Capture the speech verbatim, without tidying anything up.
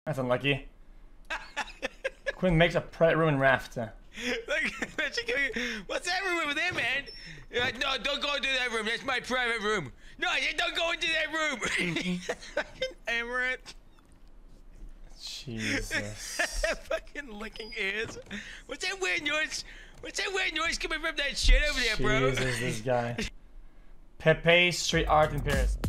That's unlucky. Quin makes a private room in raft. What's that room over there, man? Uh, no, don't go into that room. That's my private room. No, don't go into that room. Emirate. Jesus. Fucking licking ears. What's that weird noise? What's that weird noise coming from that shit over there, bro? Jesus, this guy. Pepe street art in Paris.